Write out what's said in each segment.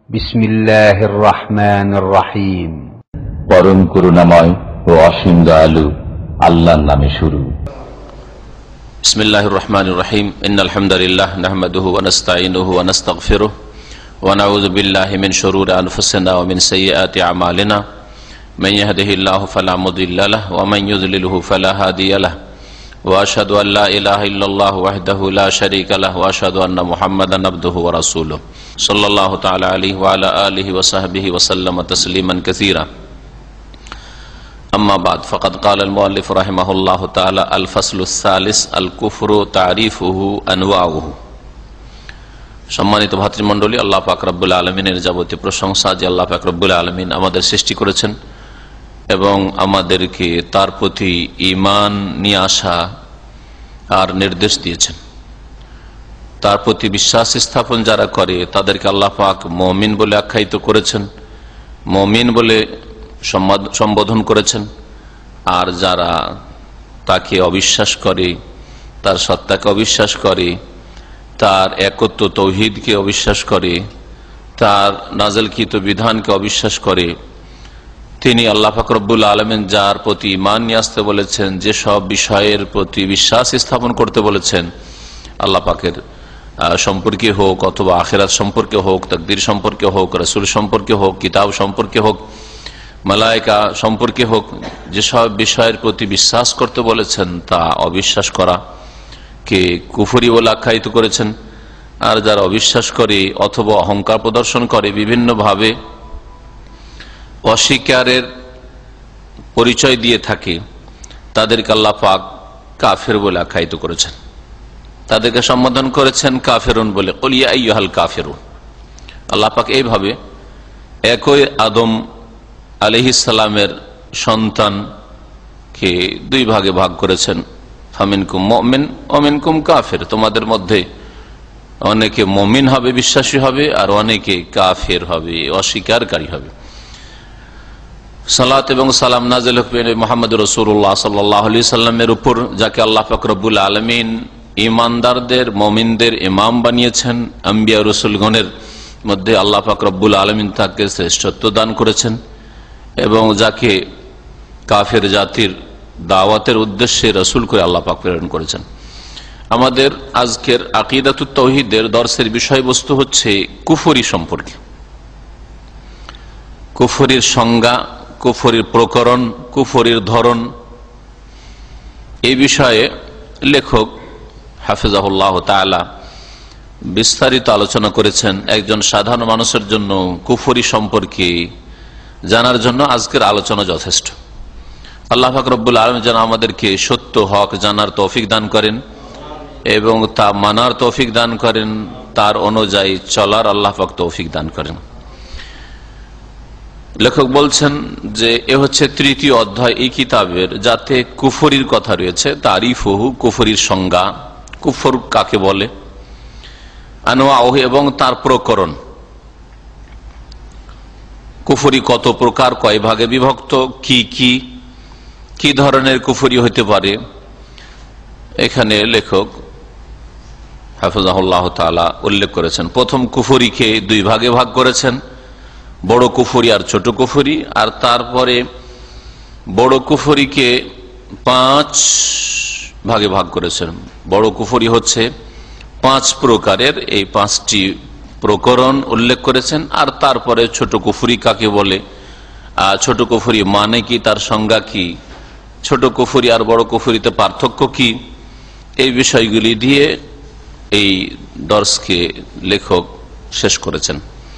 বিসমিল্লাহির রহমানির রহিম। পরম করুণাময় ও অসীম দয়ালু আল্লাহর নামে শুরু। বিসমিল্লাহির রহমানির রহিম। ইন্নাল হামদালিল্লাহ নাহমাদুহু ওয়া নাস্তাঈনুহু ওয়া নাস্তাগফিরুহু ওয়া নাউযু বিল্লাহি মিন শুরুরি আনফুসিনা ওয়া মিন সাইয়্যাতি আমালিনা। মান ইয়াহদিহিল্লাহু ফালা মুদিল্লা লাহু ওয়া মান ইউদ্লিলহু ফালা হাদিয়া লাহু। ওয়া আশহাদু আল লা ইলাহা ইল্লাল্লাহ ওয়াহদাহু লা শারীকা লাহু ওয়া আশহাদু আন্না মুহাম্মাদান আবদুহু ওয়া রাসূলুহু সাল্লাল্লাহু তাআলা আলাইহি ওয়া আলা আলিহি ওয়া সাহবিহি ওয়া সাল্লামা তাসলিমান কাসীরা। अम्मा बाद फ़क़द क़ाल अल-मुअल्लिफ़ रहिमहुल्लाहु ताला अल-फ़स्लु अस-सालिस अल-कुफ़्रु तारीफ़ुहु अनवाउहु। সম্মানিত ভাতৃমণ্ডলী, আল্লাহ পাক রব্বুল আলামিনের যাবতীয় প্রশংসা যে আল্লাহ পাক রব্বুল আলামিন আমাদের সৃষ্টি করেছেন এবং আমাদেরকে তার প্রতি ঈমান নিয়ে আসা আর নির্দেশ দিয়েছেন। তার প্রতি বিশ্বাস স্থাপন যারা করে তাদেরকে আল্লাহ পাক মুমিন বলে আখ্যায়িত করেছেন, মুমিন বলে সম্বোধন করেছেন। আর যারা তাকে অবিশ্বাস করে, তার সত্তাকে অবিশ্বাস করে, তার একত্ব তৌহিদকে অবিশ্বাস করে, তার নাযিলকৃত বিধানকে অবিশ্বাস করে, তিনি আল্লাহ পাক রব্বুল আলামিন যার প্রতি ঈমান নিয়ে আসতে বলেছেন, যেসব বিষয়ের প্রতি বিশ্বাস স্থাপন করতে বলেছেন, আল্লাহ পাকের সম্পর্কে হোক অথবা আখিরাত সম্পর্কে হোক, তাকদীর সম্পর্কে হোক, রাসূল সম্পর্কে হোক, কিতাব সম্পর্কে হোক, মালায়েকা সম্পর্কে হোক, যেসব বিষয়ের প্রতি বিশ্বাস করতে বলেছেন তা অবিশ্বাস করা কে কুফরি বলে আখ্যায়িত করেছেন। আর যারা অবিশ্বাস করে অথবা অহংকার প্রদর্শন করে, বিভিন্নভাবে অস্বীকারের পরিচয় দিয়ে থাকে, তাদেরকে আল্লাহ পাক কাফের বলে আখ্যায়িত করেছেন। তাদেরকে সম্বোধন করেছেন কাফেরুন বলে। কুল ইয়া আইয়ুহাল কাফিরুন। আল্লাহ পাক এইভাবে একই আদম আলাইহিস সালামের সন্তানকে দুই ভাগে ভাগ করেছেন। ফামিনকুম মুমিন ওয়া মিনকুম কাফির। তোমাদের মধ্যে অনেকে মুমিন হবে, বিশ্বাসী হবে, আর অনেকে কাফের হবে, অস্বীকারী হবে। সালাত এবং সালাম নাযিল হোক মুহাম্মদুর রাসূলুল্লাহ সাল্লাল্লাহু আলাইহি সাল্লামের উপর, যাকে আল্লাহ পাক রব্বুল আলামিন ঈমানদারদের, মুমিনদের ইমাম বানিয়েছেন। আম্বিয়া রাসূলগণের মধ্যে আল্লাহ পাক রব্বুল আলামিন তাকে শ্রেষ্ঠত্ব দান করেছেন এবং যাকে কাফের জাতির দাওয়াতের উদ্দেশ্যে রাসূল করে আল্লাহ পাক প্রেরণ করেছেন। আমাদের আজকের আকীদাতুত তাওহীদের দর্শের বিষয়বস্তু হচ্ছে কুফরি সম্পর্কে, কুফরির সংজ্ঞা, কুফরির প্রকরণ, কুফরির ধরন। এই বিষয়ে লেখক হাফিজাহুল্লাহ তাআলা বিস্তারিত আলোচনা করেছেন। একজন সাধারণ মানুষের জন্য কুফরি সম্পর্কে জানার জন্য আজকের আলোচনা যথেষ্ট। আল্লাহ পাক রব্বুল আলামিন যেন আমাদেরকে সত্য হক জানার তৌফিক দান করেন এবং তা মানার তৌফিক দান করেন, তার অনুযায়ী চলার আল্লাহ পাক তৌফিক দান করেন। লেখক বলছেন যে এ হচ্ছে তৃতীয় অধ্যায় এই কিতাবের, যাতে কুফরির কথা রয়েছে, তারিফুহু, কুফরির সংজ্ঞা, কুফর কাকে বলে, আনওয়াউহু এবং তার প্রকরণ। কুফরি কত প্রকার, কয় ভাগে বিভক্ত, কি ধরনের কুফরি হতে পারে। এখানে লেখক হাফিজাহুল্লাহ তাআলা উল্লেখ করেছেন, প্রথম কুফরিকে দুই ভাগে ভাগ করেছেন, বড় কুফরি আর ছোট কুফরি। আর তারপরে বড় কুফরিকে 5 ভাগে ভাগ করেছেন। বড় কুফরি হচ্ছে 5 প্রকারের, এই 5টি প্রকরণ উল্লেখ করেছেন। আর তারপরে ছোট কুফরি কাকে বলে, ছোট কুফরি মানে কি, তার সংজ্ঞা কি, ছোট কুফরি আর বড় কুফরিতে পার্থক্য কি, এই বিষয়গুলি দিয়ে এই দর্শকে লেখক শেষ করেছেন।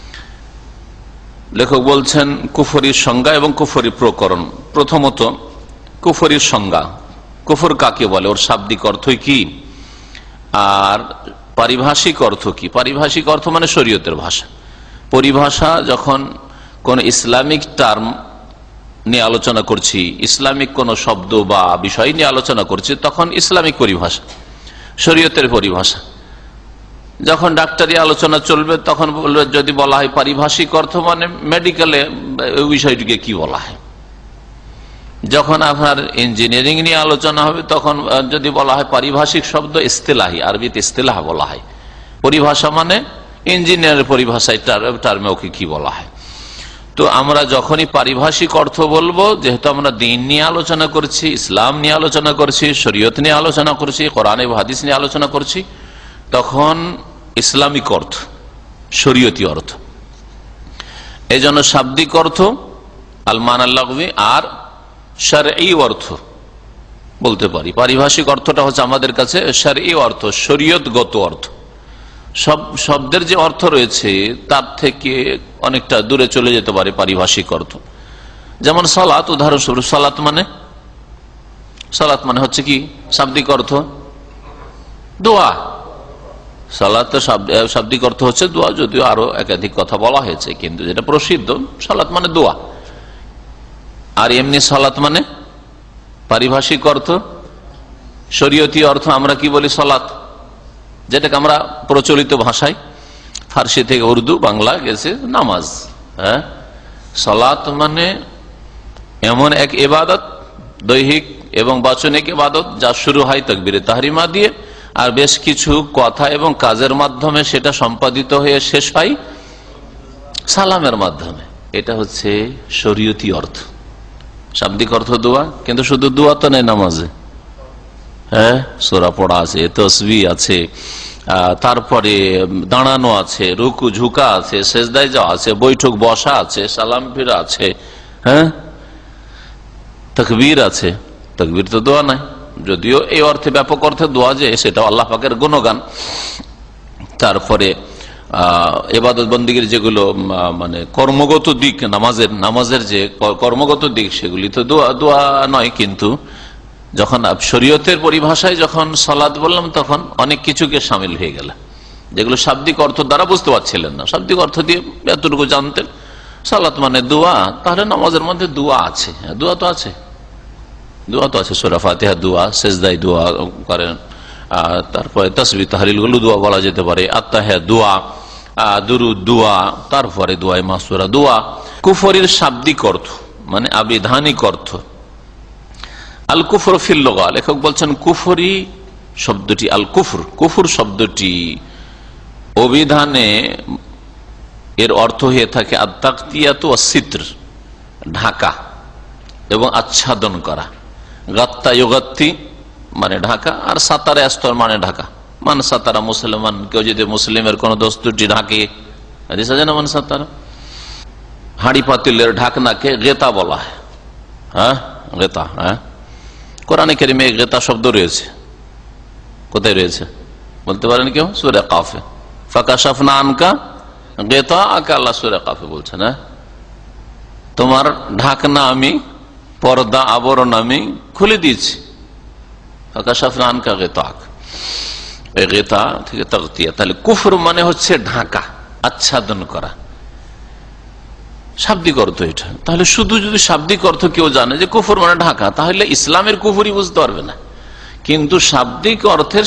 লেখক বলছেন কুফরির সংজ্ঞা এবং কুফরির প্রকরণ। প্রথমত কুফরির সংজ্ঞা, কুফর কাকে বলে, ওর শাব্দিক অর্থ কি, আর পারিভাষিক অর্থ কি। পারিভাষিক অর্থ মানে শরীয়তের ভাষা। পরিভাষা, যখন কোন ইসলামিক টার্ম নিয়ে আলোচনা করছি, ইসলামিক কোন শব্দ বা বিষয় নিয়ে আলোচনা করছি, তখন ইসলামিক পরিভাষা, শরীয়তের পরিভাষা। যখন ডাক্তারি আলোচনা চলবে তখন যদি বলা হয় পারিভাষিক অর্থ, মানে মেডিকেলে ওই বিষয়টিকে কি বলা হয়। যখন আপনার ইঞ্জিনিয়ারিং নিয়ে আলোচনা হবে তখন যদি বলা হয় পারিভাষিক শব্দ, ইস্তেলাহি, আরবিতে ইস্তেলাহ বলা হয়। পরিভাষা মানে ইঞ্জিনিয়ারের পরিভাষায় টার্মে ওকে কি বলা হয়। তো আমরা যখনই পারিভাষিক অর্থ বলবো, যেহেতু আমরা দিন নিয়ে আলোচনা করছি, ইসলাম নিয়ে আলোচনা করছি, শরীয়ত নিয়ে আলোচনা করছি, কোরআন এবং হাদিস নিয়ে আলোচনা করছি, তখন ইসলামিক অর্থ, শরীয়তি অর্থ, এই জন্য শাব্দিক অর্থ আল মান আল লাগভি আর শারঈ অর্থ বলতে পারি। পারিভাষিক অর্থটা হচ্ছে আমাদের কাছে শারঈ অর্থ, শরীয়তগত অর্থ। সব শব্দের যে অর্থ রয়েছে তার থেকে অনেকটা দূরে চলে যেতে পারে পারিভাষিক অর্থ। যেমন সালাত, উদাহরণস্বরূপ সালাত মানে হচ্ছে কি শাব্দিক অর্থ? দোয়া। সালাত শাব্দিক অর্থ হচ্ছে দোয়া, যদিও আরো একাধিক কথা বলা হয়েছে, কিন্তু যেটা প্রসিদ্ধ সালাত মানে দোয়া। আর এমনি সালাত মানে পারিভাষিক অর্থ, শরীয়তি অর্থ আমরা কি বলি? সালাত, যেটাকে আমরা প্রচলিত ভাষায় ফার্সি থেকে উর্দু বাংলা গেছে নামাজ। হ্যাঁ, সালাত মানে এমন এক ইবাদত, দৈহিক এবং বাচনিক ইবাদত, যা শুরু হয় তাকবীরে তাহরিমা দিয়ে আর বেশ কিছু কথা এবং কাজের মাধ্যমে সেটা সম্পাদিত হয়ে শেষ হয় সালামের মাধ্যমে। এটা হচ্ছে শরীয়তি অর্থ। শাব্দিক অর্থ দোয়া, কিন্তু শুধু দোয়া তো নেই নামাজে। হ্যাঁ, সূরা পড়া আছে, তাসবিহ আছে, তারপরে দাঁড়ানো আছে, রুকু ঝুঁকা আছে, সেজদায় যাওয়া আছে, বৈঠক বসা আছে, সালাম ফিরা আছে, হ্যাঁ, তাকবীর আছে। তাকবীর তো দোয়া নাই, যদিও এই অর্থে ব্যাপক অর্থে দোয়া যে সেটা আল্লাহ পাকের গুণগান। তারপরে ইবাদত বন্দেগীর যেগুলো মানে কর্মগত দিক, নামাজের যে কর্মগত দিক, সেগুলি তো দোয়া নয়। কিন্তু যখন শরীয়তের পরিভাষায় যখন সালাত বললাম, তখন অনেক কিছুকে সামিল হয়ে গেল, যেগুলো শাব্দিক অর্থ দ্বারা বুঝতে পারছিলেন না। শাব্দিক অর্থ দিয়ে এতটুকু জানতেন, সালাত মানে দোয়া, তাহলে নামাজের মধ্যে দোয়া আছে। দোয়া তো আছে, সূরা ফাতিহা দোয়া, সেজদায় দোয়া করেন, তারপরে তাসবিহ তাহলিল গুলো দোয়া বলা যেতে পারে, আত্তাহিয়াত দোয়া, দুরুদ দোয়া, তারপরে দোয়ায়ে মাসুরা দোয়া। কুফরির শাব্দিক অর্থ মানে আবিধানিক অর্থ, আল কুফর ফিল লুগা, লেখক বলছেন কুফরি শব্দটি, আল কুফর শব্দটি অভিধানে এর অর্থ হয়ে থাকে আত-তাকতিয়াতু ওয়াস-সিতর, ঢাকা এবং আচ্ছাদন করা। গাত্তা ইউগাত্তি মানে ঢাকা, আর সাতারে আস্তর মানে ঢাকা। মান সাতারা মুসলমান, কেউ যদি মুসলিমের কোন দস্তুরটি ঢাকে, হাদিস আছে না, মান সাতারা। হাঁড়ি পাতিলের ঢাকনাকে গেতা বলা হয়। হ্যাঁ, গেতা। হ্যাঁ, কোরআনে কারিমে গেতা শব্দ রয়েছে। কোথায় রয়েছে বলতে পারেন কেউ? সূরা কাফে, ফাকাশাফনা আনকা গিতাআকা, আল্লাহ সূরা কাফে বলছেন, হ্যাঁ, তোমার ঢাকনা আমি, পর্দা আবরণ আমি খুলে দিয়েছি। ফাকাশাফনা আনকা গিতাআক, এই গিতা থেকে তাগতিয়া। তাহলে কুফর মানে হচ্ছে ঢাকা, আচ্ছাদন করা, শাব্দিক অর্থ এটা। তাহলে শুধু যদি শাব্দিক অর্থ কেউ জানে যে কুফর মানে ঢাকা, তাহলে ইসলামের কুফরই বুঝতে পারবে না। কিন্তু শাব্দিক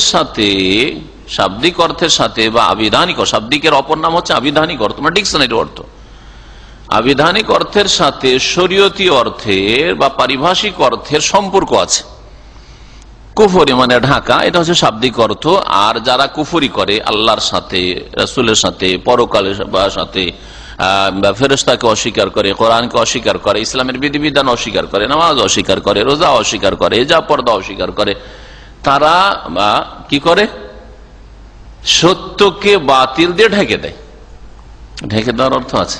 অর্থের সাথে বা আবিধানিক, শাব্দিকের অপর নাম হচ্ছে আবিধানিক অর্থ মানে ডিকশনারি অর্থ। আবিধানিক অর্থের সাথে শরীয়তি অর্থের বা পারিভাষিক অর্থের সম্পর্ক আছে। কুফরি মানে ঢাকা, এটা হচ্ছে শাব্দিক অর্থ। আর যারা কুফরি করে আল্লাহর সাথে, রাসূলের সাথে, পরকালের সাথে, ফেরেশতাকে অস্বীকার করে, কোরআনকে অস্বীকার করে, ইসলামের বিধিবিধান অস্বীকার করে, নামাজ অস্বীকার করে, রোজা অস্বীকার করে, হিজাব পর্দা অস্বীকার করে, তারা কি করে? সত্যকে বাতিল দিয়ে ঢেকে দেয়। ঢেকে দেওয়ার অর্থ আছে,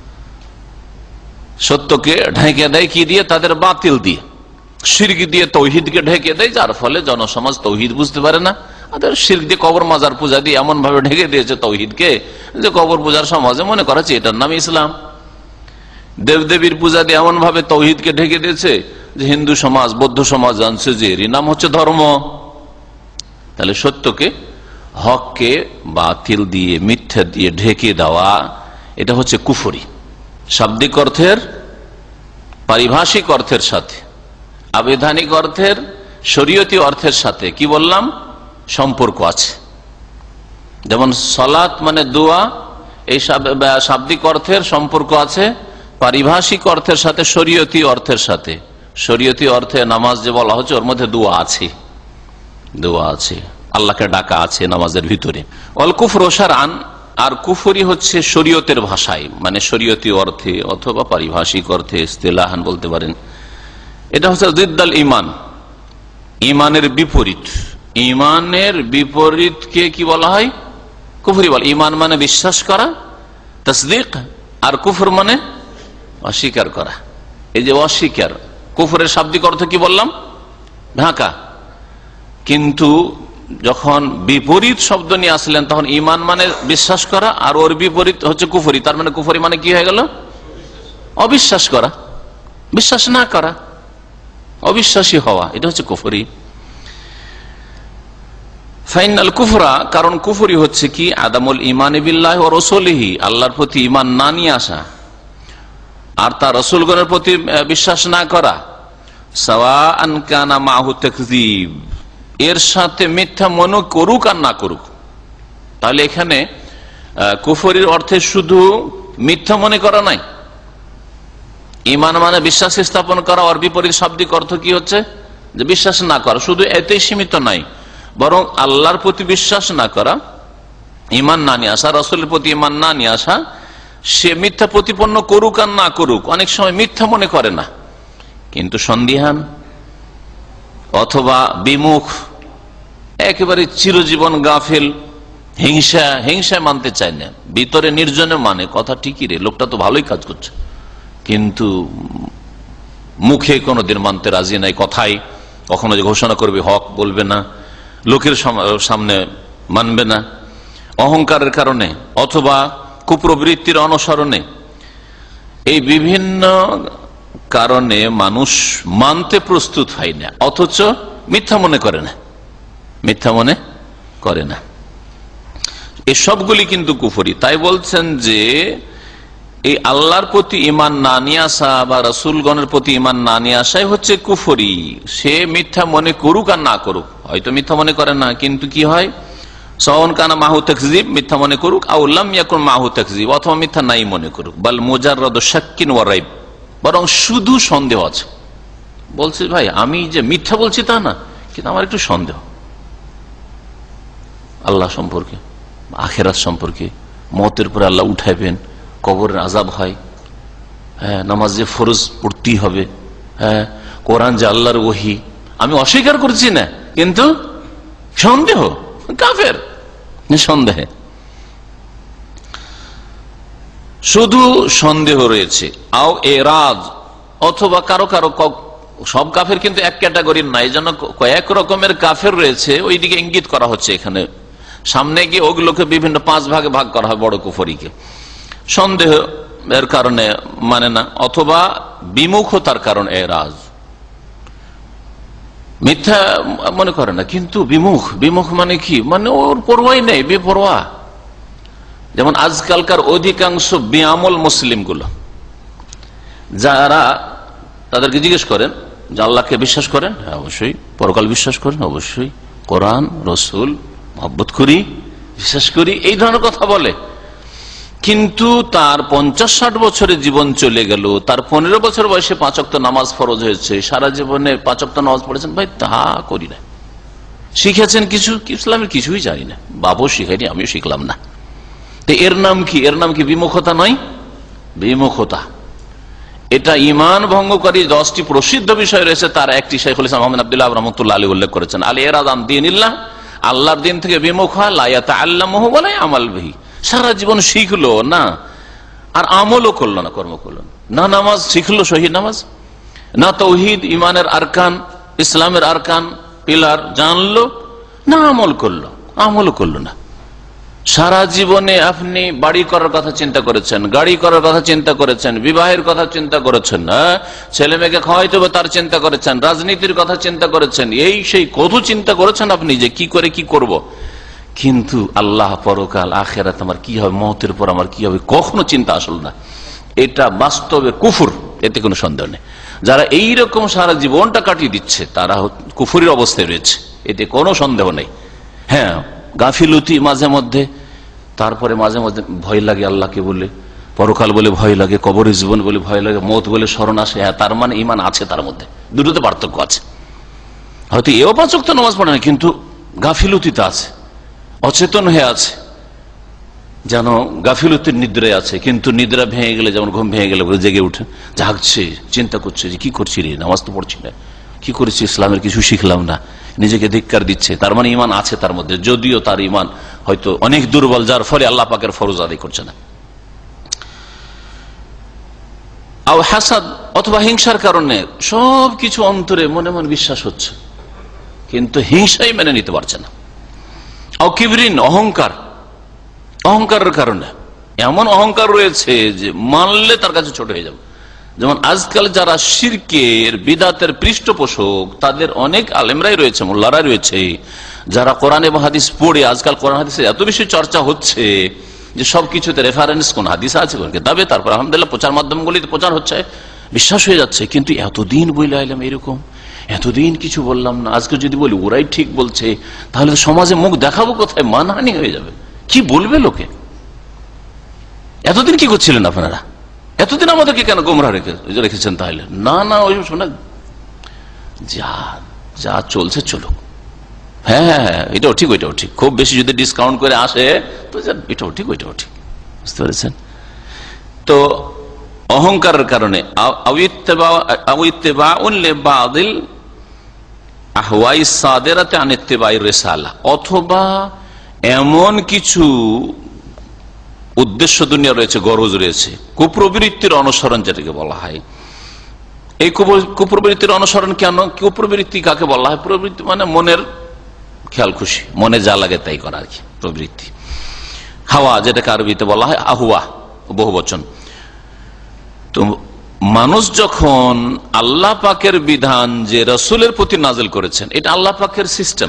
সত্যকে ঢেকে দেয় কি দিয়ে? তাদের বাতিল দিয়ে, শিরক দিয়ে তৌহিদকে ঢেকে দেয়, যার ফলে জনসমাজ তৌহিদ বুঝতে পারে না। তাদের শিরক দিয়ে, কবর মাজার পূজা দিয়ে এমন ভাবে ঢেকে দিয়েছে তৌহিদকে যে কবর পূজার সমাজে মনে করেছে এটার নাম ইসলাম। দেবদেবীর পূজা দিয়ে এমন ভাবে তৌহিদকে ঢেকে দিয়েছে যে হিন্দু সমাজ, বৌদ্ধ সমাজ জানছে যে এরই নাম হচ্ছে ধর্ম। তাহলে সত্যকে, হককে বাতিল দিয়ে, মিথ্যা দিয়ে ঢেকে দেওয়া, এটা হচ্ছে কুফরি। শাব্দিক অর্থের, পারিভাষিক অর্থের সাথে, আবিধানিক অর্থের, শরীয়তি অর্থের সাথে কি বললাম? সম্পর্ক আছে। যেমন সালাত মানে দোয়া, এই শাব্দিক অর্থের সম্পর্ক আছে পারিভাষিক অর্থের সাথে, শরীয়তি অর্থের সাথে। শরীয়তি অর্থে নামাজ যে বলা হচ্ছে, ওর মধ্যে দোয়া আছে, আল্লাহকে ডাকা আছে নামাজের ভিতরে। অল কুফর শারআন, আর কুফরি হচ্ছে শরীয়তের ভাষায়, মানে শরীয়তি অর্থে অথবা পারিভাষিক অর্থে ইস্তিলাহান বলতে পারেন। এটা হচ্ছে জিদ্দাল ইমান, ইমানের বিপরীত। ইমানের বিপরীতকে কি বলা হয়? কুফরি বলা। ইমান মানে বিশ্বাস করা, তাসদিক, আর কুফর মানে অস্বীকার করা। এই যে অস্বীকার, কুফরের শাব্দিক অর্থ কি বললাম? ঢাকা। কিন্তু যখন বিপরীত শব্দ নিয়ে আসলেন তখন ইমান মানে বিশ্বাস করা, আর ওর বিপরীত হচ্ছে কুফরি। তার মানে কুফরি মানে কি হয়ে গেল? অবিশ্বাস করা, বিশ্বাস না করা, অবিশ্বাসী হওয়া, এটা হচ্ছে কুফরি। ফাইনাল কুফরা, কারণ কুফরি হচ্ছে কি? আদামুল ইমান বিল্লাহি ওয়া রাসূলিহি, আল্লাহর প্রতি ইমান না নিয়ে আসা আর তার রাসূলগণের প্রতি বিশ্বাস না করা। সাওয়াআন কানা মাহু তাকযীব, এর সাথে মিথ্যা মনে করুক আর না করুক। তাহলে এখানে কুফরির অর্থে শুধু মিথ্যা মনে করা নাই, ইমান মানে বিশ্বাস স্থাপন করা, আর বিপরীত শাব্দিক অর্থ কি হচ্ছে? যে বিশ্বাস না করা। শুধু এতেই সীমিত নাই, বরং আল্লাহর প্রতি বিশ্বাস না করা, ইমান না নিয়ে আসা, রাসূলের প্রতি ইমান না নিয়ে আসা। সে মিথ্যা প্রতিপন্ন করুক আর না করুক, অনেক সময় মিথ্যা মনে করে না কিন্তু সন্দিহান অথবা বিমুখ, একেবারে চিরজীবন গাফেল, হিংসায় মানতে চায় না, ভিতরে নির্জনে মানে কথা ঠিকই রে, লোকটা তো ভালোই কাজ করছে, কিন্তু মুখে কোনোদিন মানতে রাজি নাই, কথাই কখনো যে ঘোষণা করবে হক বলবে না, লোকের সামনে মানবে না, অহংকারের কারণে অথবা কুপ্রবৃত্তির অনুসরণে। এই বিভিন্ন কারণে মানুষ মানতে প্রস্তুত হয় না, অথচ মিথ্যা মনে করে না, মিথ্যা মনে করে না। এই সবগুলি কিন্তু কুফরি। তাই বলছেন যে এই আল্লাহর প্রতি ঈমান না নিয়ে আসা বা রাসূলগণের প্রতি ঈমান না নিয়ে আসাই হচ্ছে কুফরি। সে মিথ্যা মনে করুক আর না করুক, হয়তো মিথ্যা মনে করে না কিন্তু কি হয়? সাওয়ান কানা মাহু তাকযীব, মিথ্যা মনে করুক, আও লাম ইয়াকুন মাহু তাকযীব, অথবা মিথ্যা নাই মনে করুক, বাল মুজাররাদু শাক্কিন ওয়া রাইব, বরং শুধু সন্দেহ আছে। বলছে ভাই আমি যে মিথ্যা বলছি তা না, কিন্তু আমার একটু সন্দেহ আল্লাহ সম্পর্কে, আখিরাত সম্পর্কে, মওতের পরে আল্লাহ উঠাইবেন, কবরের আযাব হয়, হ্যাঁ, নামাজ যে ফরজ পড়তেই হবে, হ্যাঁ, কোরআন যে আল্লাহর ওহী, আমি অস্বীকার করছি না, কিন্তু সন্দেহ, কাফের সন্দেহে, শুধু সন্দেহ রয়েছে। আও এরাজ, অথবা কারো কারো, সব কাফের কিন্তু এক ক্যাটাগরির নাই, এই জন্য কয়েক রকমের কাফের রয়েছে, ওইদিকে ইঙ্গিত করা হচ্ছে এখানে। সামনে গিয়ে ওগুলোকে বিভিন্ন 5 ভাগে ভাগ করা হয় বড় কুফরিকে। সন্দেহ এর কারণে মানে না, অথবা বিমুখতার কারণে এরাজ, মিথ্যা মনে করে না কিন্তু বিমুখ মানে কি? মানে ওর পরোয়াই নেই, বেপরোয়া। যেমন আজকালকার অধিকাংশ বেআমল মুসলিমগুলো, যারা তাদেরকে জিজ্ঞেস করেন যে আল্লাহকে বিশ্বাস করেন? হ্যাঁ অবশ্যই। পরকাল বিশ্বাস করেন? অবশ্যই। কোরআন রাসূল মহব্বত করি, বিশ্বাস করি, এই ধরনের কথা বলে। কিন্তু তার 50-60 বছরের জীবন চলে গেল, তার 15 বছর বয়সে 5 ওয়াক্ত নামাজ ফরজ হয়েছে, সারা জীবনে 5 ওয়াক্ত নামাজ পড়েছেন, ভাই তা করি না। শিখেছেন কিছু, ইসলামের কিছুই জানি না, বাবু শিখাইনি, আমিও শিখলাম না। তো এর নাম কি? এর নাম কি বিমুখতা নয়? বিমুখতা। এটা ঈমান ভঙ্গকারী 10টি প্রসিদ্ধ বিষয় রয়েছে, তার একটি শাইখুল ইসলাম মুহাম্মদ ইবনে আব্দুল্লাহ রাহমাতুল্লাহ আলাইহি উল্লেখ করেছেন। আল ইরাদ আন দীনিল্লাহ, আল্লাহর দিন থেকে বিমুখ হয়, লা ইয়াতাআল্লামুহু ওয়া লা ইয়ামাল বিহি, সারা জীবন শিখলো না আর আমলও করলো না, কর্ম করলো না। নামাজ শিখলো, শহীদ নামাজ, না তাওহীদ ঈমানের আরকান, ইসলামের আরকান পিলার জানলো, না আমল করলো না। সারা জীবনে আপনি বাড়ি করার কথা চিন্তা করেছেন, গাড়ি করার কথা চিন্তা করেছেন, বিবাহের কথা চিন্তা করেছেন, ছেলে মেয়েকে খাওয়াইতে হবে তার চিন্তা করেছেন, রাজনীতির কথা চিন্তা করেছেন, এই সেই কত চিন্তা করেছেন আপনি যে কি করে কি করব, কিন্তু আল্লাহ, পরকাল, আখিরাত আমার কি হবে, মওতের পর আমার কি হবে, কখনো চিন্তা আসল না। এটা বাস্তবে কুফর, এতে কোনো সন্দেহ নেই। যারা এইরকম সারা জীবনটা কাটিয়ে দিচ্ছে তারা কুফরের অবস্থায় রয়েছে, এতে কোনো সন্দেহ নেই। হ্যাঁ, গাফিলতি মাঝে মধ্যে, তারপরে মাঝে মধ্যে ভয় লাগে আল্লাহকে বলে, পরকাল বলে ভয় লাগে, কবরের জীবন বলে ভয় লাগে, মওত বলে স্মরণ আসে, হ্যাঁ তার মানে ঈমান আছে, তার মধ্যে দুটোতে পার্থক্য আছে। হয়তো এও 5 ওয়াক্ত নামাজ পড়ে না, কিন্তু গাফিলতিতে আছে, অচেতন হয়ে আছে, যেন গাফিলতির নিদ্রায় আছে, কিন্তু নিদ্রা ভেঙে গেলে যেমন ঘুম ভেঙে গেলে জেগে উঠে, জাগছে, চিন্তা করছে যে কি করছি রে, নামাজ তো পড়ছি না, কি করেছি, ইসলামের কিছু শিখলাম না, নিজেকে ধিক্কার দিচ্ছে। তার মানে ইমান আছে তার মধ্যে, যদিও তার ইমান হয়তো অনেক দুর্বল, যার ফলে আল্লাহ পাকের ফরজ আদায় করছে না। হাসাদ অথবা হিংসার কারণে সবকিছু অন্তরে মনে মনে বিশ্বাস হচ্ছে, কিন্তু হিংসাই মেনে নিতে পারছে না। কিবরিন অহংকার, অহংকারের কারণে এমন অহংকার রয়েছে যে মানলে তার কাছে ছোট হয়ে যাবে। যেমন আজকাল যারা শিরকের বিদাতের পৃষ্ঠপোষক, তাদের অনেক আলেমরাই রয়েছে, মোল্লারাই রয়েছে, যারা কোরআন এবং হাদিস পড়ে, আজকাল কোরআন হাদিসের এত বেশি চর্চা হচ্ছে যে সবকিছুতে রেফারেন্স কোন হাদিস আছে, কোন কিতাবে, তারপর আলহামদুলিল্লাহ প্রচার মাধ্যমগুলিতে প্রচার হচ্ছে, বিশ্বাস হয়ে যাচ্ছে। কিন্তু এতদিন বইলে আইলাম এরকম, এতদিন কিছু বললাম না, আজকে যদি বলি ওরাই ঠিক বলছে, তাহলে সমাজে মুখ দেখাবো কোথায়, মানহানি হয়ে যাবে, কি বলবে লোকে। এতদিন কি করছিলেন আপনারা, এতদিন আমাদেরকে কেন গোমরাহ রেখেছেন? তাহলে না না, ওই শোনা, যা যা চলছে চলুক, হ্যাঁ হ্যাঁ হ্যাঁ, এটাও ঠিক ওইটাও ঠিক, খুব বেশি যদি ডিসকাউন্ট করে আসে তো এটাও ঠিক ওইটাও ঠিক, বুঝতে পেরেছেন? তো অহংকারের কারণে অথবা এমন কিছু উদ্দেশ্য দুনিয়া রয়েছে, গরজ রয়েছে, কুপ্রবৃত্তির অনুসরণ যেটাকে বলা হয়। এই কুপ্রবৃত্তির অনুসরণ কেন? কুপ্রবৃত্তি কাকে বলা হয়? প্রবৃত্তি মানে মনের খেয়াল খুশি, মনে যা লাগে তাই করা আর কি প্রবৃত্তি। হাওয়া যেটাকে আরবিতে বলা হয় আহুয়া, বহু বচন। তো মানুষ যখন আল্লাহ পাকের বিধান যে রসুলের প্রতি নাজিল করেছেন, এটা আল্লাহ পাকের সিস্টেম,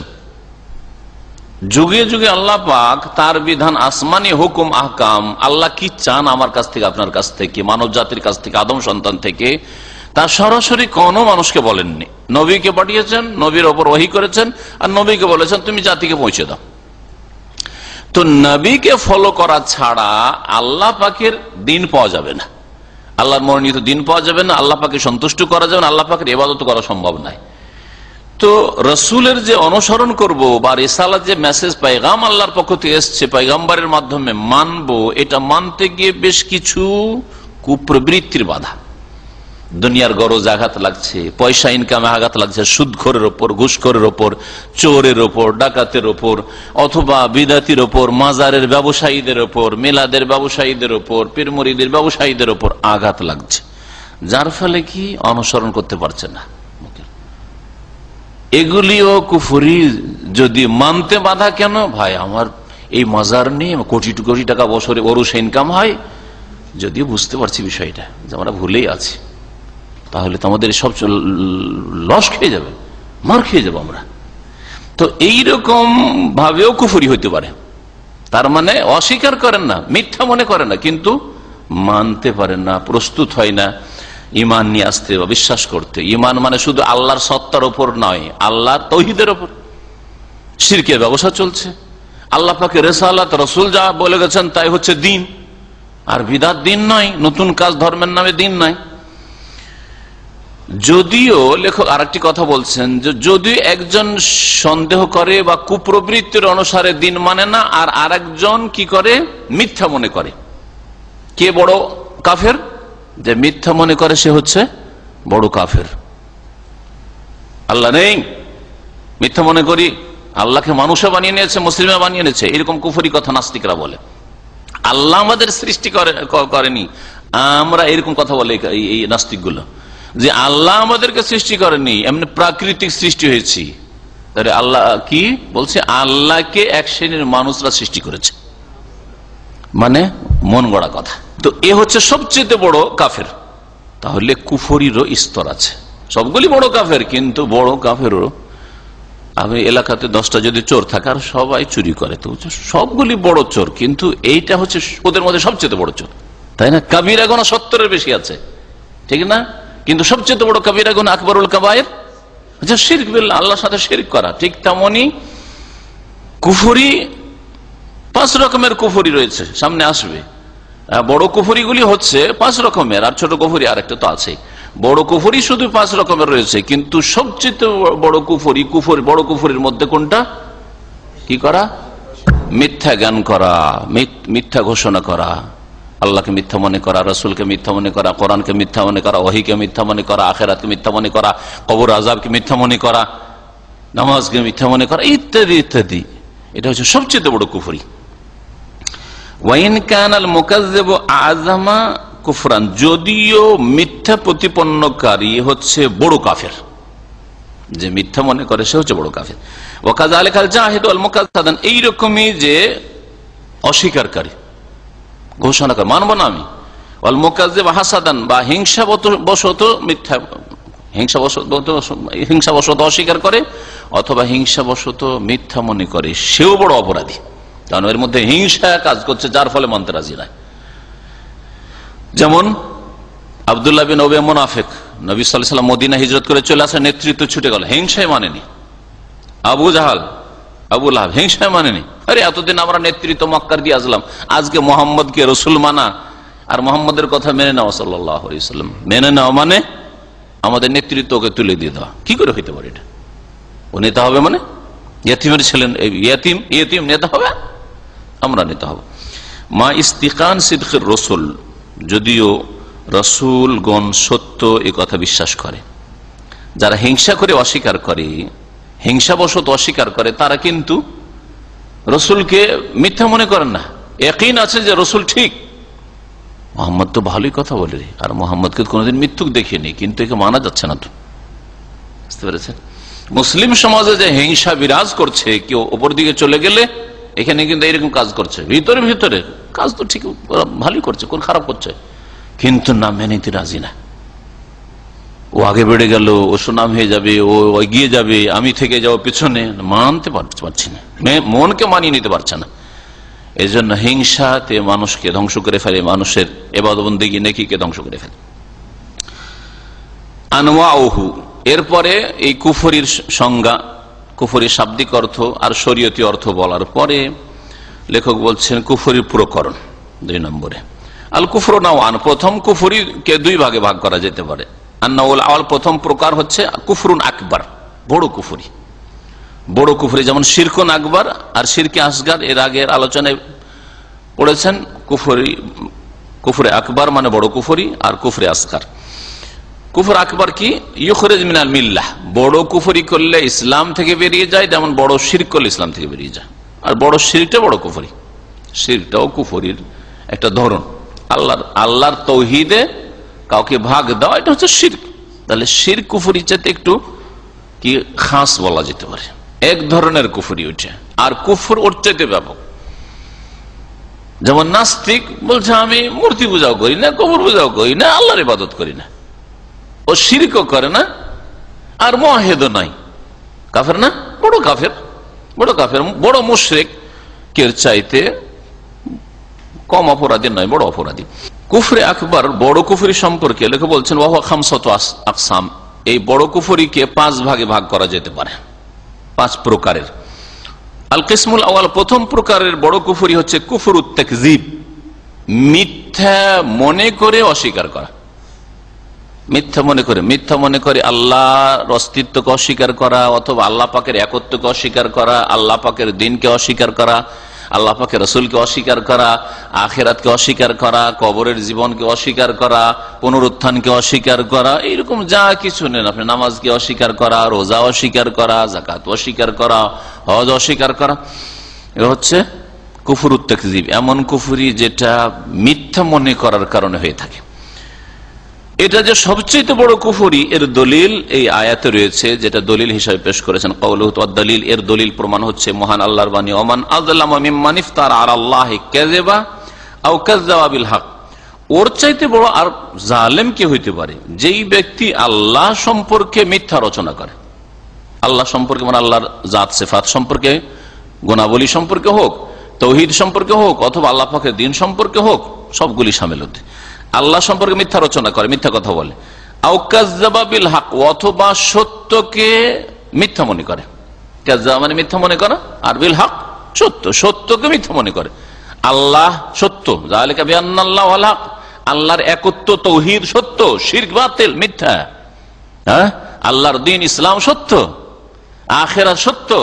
যুগে যুগে আল্লাহ পাক তার বিধান, আসমানি হুকুম আহকাম, আল্লাহ কি চান আমার কাছ থেকে, আপনার কাছ থেকে, মানব জাতির কাছ থেকে, আদম সন্তান থেকে, তা সরাসরি কোন মানুষকে বলেননি। নবীকে পাঠিয়েছেন, নবীর ওপর ওহী করেছেন, আর নবীকে বলেছেন তুমি জাতিকে পৌঁছে দাও। তো নবীকে ফলো করা ছাড়া আল্লাহ পাকের দিন পাওয়া যাবে না, আল্লাহর মনোনীত দিন পাওয়া যাবে না, আল্লাহ পাকে সন্তুষ্ট করা যাবে না, আল্লাহ পাকের ইবাদত করা সম্ভব নয়। তো রসুলের যে অনুসরণ করব বা রিসালাত যে মেসেজ পায়গাম আল্লাহর পক্ষ থেকে এসছে, পয়গম্বরের মাধ্যমে মানবো, এটা মানতে গিয়ে বেশ কিছু কুপ্রবৃত্তির বাধা, দুনিয়ার গরজ আঘাত লাগছে, পয়সা ইনকামে আঘাত লাগছে, সুদখোরের ওপর, ঘুষখোরের ওপর, চোরের ওপর, ডাকাতের ওপর, অথবা বিদাতির ওপর, মাজারের ব্যবসায়ীদের ওপর, মেলাদের ব্যবসায়ীদের ওপর, পীরমরিদের ব্যবসায়ীদের ওপর আঘাত লাগছে, যার ফলে কি অনুসরণ করতে পারছে না। এগুলিও কুফরি। যদি মানতে বাধা কেন? ভাই আমার এই মাজার নিয়ে কোটি কোটি টাকা বছরে ওরস ইনকাম হয়, যদিও বুঝতে পারছি বিষয়টা যে আমরা ভুলেই আছি, তাহলে তো আমাদের সব লস খেয়ে যাবে, মার খেয়ে যাবো আমরা। তো এইরকম ভাবেও কুফরি হইতে পারে। তার মানে অস্বীকার করেন না, মিথ্যা মনে করেন না, কিন্তু মানতে পারেন না, প্রস্তুত হয় না ইমান নিয়ে আসতে বা বিশ্বাস করতে। ইমান মানে শুধু আল্লাহর সত্তার ওপর নয়, আল্লাহর তৌহিদের ওপর। শিরকের ব্যবসা চলছে, আল্লাহ পাকে রিসালাত, রাসূল যা বলে গেছেন তাই হচ্ছে দিন, আর বিদআত দিন নয়, নতুন কাজ ধর্মের নামে দিন নয়। যদিও লেখক আরেকটি কথা বলছেন যে যদি একজন সন্দেহ করে বা কুপ্রবৃত্তির অনুসারে দিন মানে না, আর আরেকজন কি করে, মিথ্যা মনে করে, কে বড় কাফের? যে মিথ্যা মনে করে সে হচ্ছে বড় কাফের। আল্লাহ নেই, মিথ্যা মনে করি, আল্লাহকে মানুষে বানিয়ে নিয়েছে, মুসলিমে বানিয়ে নিয়েছে, এরকম কুফরি কথা নাস্তিকরা বলে। আল্লাহ আমাদের সৃষ্টি করেনি, আমরা এরকম কথা বলে এই নাস্তিকগুলো, যে আল্লাহ আমাদেরকে সৃষ্টি করেনি, এমনি প্রাকৃতিক সৃষ্টি হয়েছি। তাহলে আল্লাহ কি বলছে? আল্লাহকে এক শ্রেণীর মানুষরা সৃষ্টি করেছে, মানে মন গড়া কথা। তো এ হচ্ছে সবচেয়ে বড় কাফের। তাহলে কুফরিরও স্তর আছে, সবগুলি বড় কাফের, কিন্তু বড় কাফেরও, আমি এলাকাতে 10টা যদি চোর থাকে আর সবাই চুরি করে, তো সবগুলি বড় চোর, কিন্তু এইটা হচ্ছে ওদের মধ্যে সবচেয়ে বড় চোর, তাই না? কাবিরা গুনাহ 70-এর বেশি আছে, ঠিক না? কিন্তু সবচেয়ে বড় কাবিরা গুনাহ আকবরুল কাবায়ের হচ্ছে শিরক বিল্লাহ, আল্লাহর সাথে শিরক করা। ঠিক তেমনি কুফরি 5 রকমের কুফরি রয়েছে, সামনে আসবে। বড় কুফরিগুলি হচ্ছে 5 রকমের, আর ছোট কুফরি আরেকটা তো আছে। বড় কুফরি শুধু 5 রকমের রয়েছে, কিন্তু সবচেয়ে বড় কুফরি, বড় কুফরির মধ্যে কোনটা? কি করা? মিথ্যা মিথ্যা জ্ঞান করা, মিথ্যা ঘোষণা করা, আল্লাহকে মিথ্যা মনে করা, রসুলকে মিথ্যা মনে করা, কোরআনকে মিথ্যা মনে করা, ওহীকে মিথ্যা মনে করা, আখিরাতকে মিথ্যা মনে করা, কবর আযাবকে মিথ্যা মনে করা, নামাজকে মিথ্যা মনে করা, ইত্যাদি ইত্যাদি। এটা হচ্ছে সবচেয়ে বড় কুফরি। ওয়াইন কানাল মুকাজ্জিবু আযামা কুফরান, যদিও মিথ্যা প্রতিপন্নকারী হচ্ছে বড় কাফের, যে মিথ্যা মনে করে সে হচ্ছে বড় কাফের। ওয়া কাযালিকাল জাহিদু আল মুকাজ্জাদান, এইরকমই যে অস্বীকারকারী, ঘোষণা করে মানব না আমি, ওয়াল মুকাজ্জিব হাসাদান, বা হিংসাবশত মিথ্যা, হিংসাবশত অস্বীকার করে অথবা হিংসাবশত মিথ্যা মনে করে, সেও বড় অপরাধী। কারণ এর মধ্যে হিংসা কাজ করছে, যার ফলে মানতে রাজি নয়। যেমন আব্দুল্লাহ বিন উবাই মুনাফিক, নবী সাল্লাল্লাহু আলাইহি ওয়াসাল্লাম মদিনা হিজরত করে চলে আসে, নেতৃত্ব ছুটে গেল, হিংসায় মানেনি। আবু জাহাল, আবু লাহাব হিংসায় মানেনি, আরে এতদিন আমরা নেতৃত্ব মক্কার দিয়ে আসলাম, আজকে মোহাম্মদকে রসুল মানা আর মোহাম্মদের কথা মেনে নেওয়া, সাল্লাল্লাহু আলাইহি ওয়াসাল্লাম মেনে নেওয়া মানে আমাদের নেতৃত্বকে তুলে দিয়ে দেওয়া। কি করে হইতে পারে এটা? ও নেতা হবে মানে ইয়েতিমের ছিলেন, ইয়েতিম নেতা হবে, আমরা নেতা হব। মা ইস্তিকান সিদকির রসুল, যদিও রসুলগণ সত্য এই কথা বিশ্বাস করে। যারা হিংসা করে অস্বীকার করে, হিংসাবশত অস্বীকার করে, তারা কিন্তু রসুলকে মিথ্যা মনে করেন না, ইয়াকিন আছে যে রসুল ঠিক। মোহাম্মদ তো ভালোই কথা বলে, আর মোহাম্মদকে কোনোদিন মৃত্যুক দেখিনি, কিন্তু একে মানা যাচ্ছে না। তো বুঝতে পেরেছেন, মুসলিম সমাজে যে হিংসা বিরাজ করছে, কেউ ওপর দিকে চলে গেলে এখানে কিন্তু এইরকম কাজ করছে, ভিতরে ভিতরে কাজ তো ঠিক ভালোই করছে, কোন খারাপ করছে, কিন্তু না মেনে নিতে রাজি না। ও আগে বেড়ে গেল, ও সুনাম হয়ে যাবে, ও এগিয়ে যাবে, আমি থেকে যাবো পিছনে, মানতে পারছি না, মনকে মানিয়ে নিতে পারছে না। এই জন্য হিংসাতে মানুষকে ধ্বংস করে ফেলে, মানুষের ইবাদত বন্দেগী নেকিকে ধ্বংস করে ফেলে। আনওয়াউহু, এরপরে এই কুফরির সংজ্ঞা, কুফরির শাব্দিক অর্থ আর শরীয়তি অর্থ বলার পরে লেখক বলছেন কুফরির প্রকরণ 2 নম্বরে। আল কুফর নাওয়ান, প্রথম কুফরিকে 2 ভাগে ভাগ করা যেতে পারে। আন্নাউল আওয়াল, প্রথম প্রকার হচ্ছে কুফরুন আকবার, বড় কুফরি। বড় কুফরি যেমন শিরকুন আকবর আর শিরকে আসগার, এর আগের আলোচনায় পড়েছেন। কুফরে আকবর মানে বড় কুফরি, আর কুফরে আসগার। কুফর আকবর কি? ইউখরিজ মিনাল মিল্লাহ, বড় কুফরি করলে ইসলাম থেকে বেরিয়ে যায়, যেমন বড় শিরক করলে ইসলাম থেকে বেরিয়ে যায়। আর বড় শিরকটা বড় কুফরি, শিরকটাও কুফরির একটা ধরন। আল্লাহর তৌহিদে কাউকে ভাগ দাও, এটা হচ্ছে শিরক। তাহলে শিরক কুফরির চাইতে একটু কি খাস বলা যেতে পারে, এক ধরনের কুফরি ওইটা। আর কুফর ওর চাইতে ব্যাপক। যেমন নাস্তিক বলছে আমি মূর্তি পূজাও করি না, কবর পূজাও করি না, আল্লাহর ইবাদত করি না, ও শিরকও করে না আর মুওয়াহিদও নাই, কাফের না? বড় কাফের, বড় কাফের, বড় মুশরিক কের চাইতে কম অপরাধী নয়, বড় অপরাধী। কুফরে আকবর, বড় কুফরি সম্পর্কে লেখক বলছেন ওয়া হুয়া খামসাতু আকসাম, এই বড় কুফরিকে 5 ভাগে ভাগ করা যেতে পারে, 5 প্রকারের। আল কিসমুল আওয়াল, প্রথম প্রকারের বড় কুফরি হচ্ছে কুফরুত তাকযীব, মিথ্যা মনে করে অস্বীকার করা। মিথ্যা মনে করে আল্লাহর অস্তিত্বকে অস্বীকার করা, অথবা আল্লাহ পাকের একত্বকে অস্বীকার করা, আল্লাহ পাকের দিনকে অস্বীকার করা, আল্লাহ পাকের রসুলকে অস্বীকার করা, আখিরাতকে অস্বীকার করা, কবরের জীবনকে অস্বীকার করা, পুনরুত্থানকে অস্বীকার করা, এইরকম যা কিছু নেন আপনি, নামাজকে অস্বীকার করা, রোজা অস্বীকার করা, যাকাত অস্বীকার করা, হজ অস্বীকার করা, এ হচ্ছে কুফরুত তাকযীব, এমন কুফরি যেটা মিথ্যা মনে করার কারণে হয়ে থাকে। এটা যে সবচেয়ে বড় কুফরি, এর দলিল এই আয়াতে রয়েছে, যেটা দলিল হিসাবে পেশ করেছেন কাউলুহু ওয়াদ-দালিল, এর দলিল প্রমাণ হচ্ছে মহান আল্লাহর বাণী ওমান আযলামু মিম্মান ইফতারা আলাল্লাহি কাযিবা আও কাযযাবা বিল হক, ওর চাইতে বড় আর জালেম কে হইতে পারে যেই ব্যক্তি আল্লাহ সম্পর্কে মিথ্যা রচনা করে। আল্লাহ সম্পর্কে মানে আল্লাহর জাত সিফাত সম্পর্কে, গুণাবলী সম্পর্কে হোক, তাওহীদ সম্পর্কে হোক, অথবা আল্লাহ পাকের দ্বীন সম্পর্কে হোক, সবগুলি শামিল হতে। আল্লাহ সম্পর্কে মিথ্যা রচনা করে, মিথ্যা কথা বলে। আও কাযযাবা বিল হক, অথবা সত্যকে মিথ্যা মনে করে। কাযযাবা মানে মিথ্যা মনে করা, আর বিল হক সত্য, সত্যকে মিথ্যা মনে করে। আল্লাহ সত্য, যালিকা বিআন্নাল্লাহু আল হক, আল্লাহর একত্ব তাওহীদ সত্য, শিরক বাতিল মিথ্যা। হ্যাঁ, আল্লাহর দ্বীন ইসলাম সত্য, আখিরাত সত্য,